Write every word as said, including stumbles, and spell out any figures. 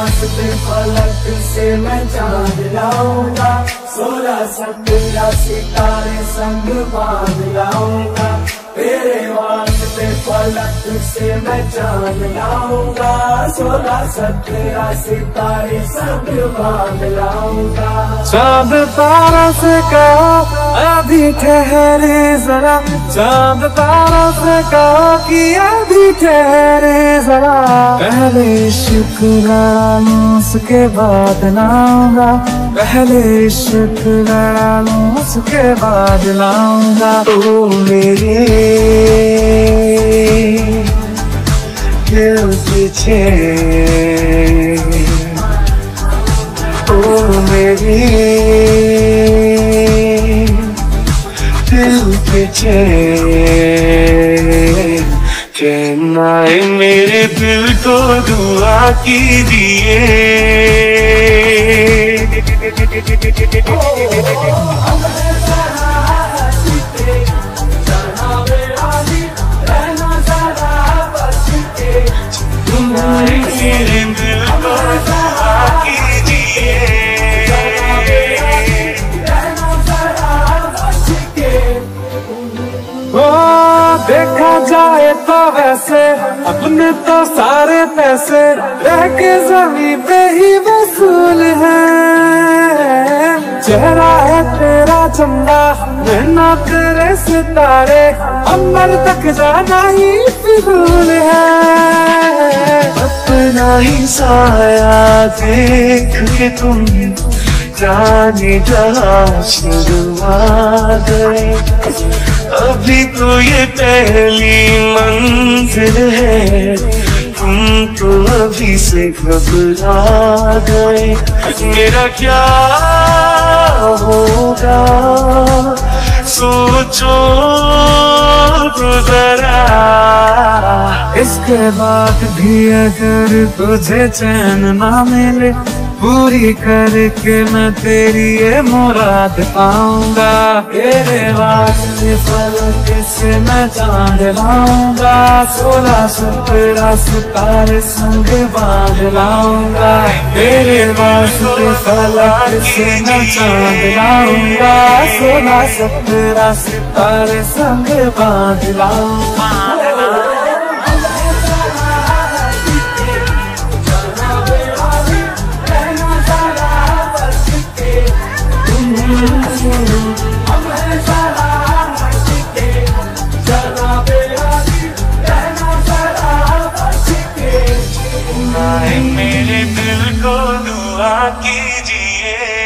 वास्ते फलक से मैं चांद लाऊंगा, सोलह सत्रह सितारे संग बांध लाऊंगा। तेरे वास्ते फलक से मैं चांद लाऊंगा, सोलह सत्रह सितारे संग बांध लाऊंगा। चांद तारा से कहा अभी ठहरे जरा, चांद तारा से कहा कि अभी ठहरे जरा। पहले शुक्र उसके बाद लाऊंगा, पहले शुक्र उसके बाद लाऊंगा। तू मेरे दिल पीछे, तू मेरी दिल पीछे, कहना है मेरे दिल को दुआ कीजिए। मेरे दिल को दुआ कीजिए। ओ देखा जाए तो वैसे अपने तो सारे पैसे रह के जमीन पे ही वसूल है। चेहरा है तेरा चंदा, नैना तेरे सितारे, अंबर तक जाना ही फिजूल है। अपना ही साया देख के तुम जाने जहाँ शुरुआ गए। अभी तो ये पहली मंजिल है, तुम तो अभी से घबरा गए। मेरा क्या होगा सोचो तो जरा, इसके बाद भी अगर तुझे चैन ना मिले, पूरी करके मैं तेरी ये मुराद पाऊंगा। तेरे वास्ते फलक से मैं चांद लाऊंगा, सोलह सत्रह सितारे संग बांध लाऊंगा। तेरे वास्ते फलक से मैं चांद लाऊंगा, सोलह सत्रह सितारे संग बांध लाऊंगा। मेरे दिल को दुआ कीजिए।